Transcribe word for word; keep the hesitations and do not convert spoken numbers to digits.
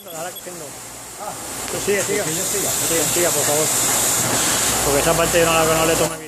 ahora cogiendo. Ah, Tú sigue, siga. que yo siga. Siga, siga, por favor. Porque esa parte yo no la no le tomo bien.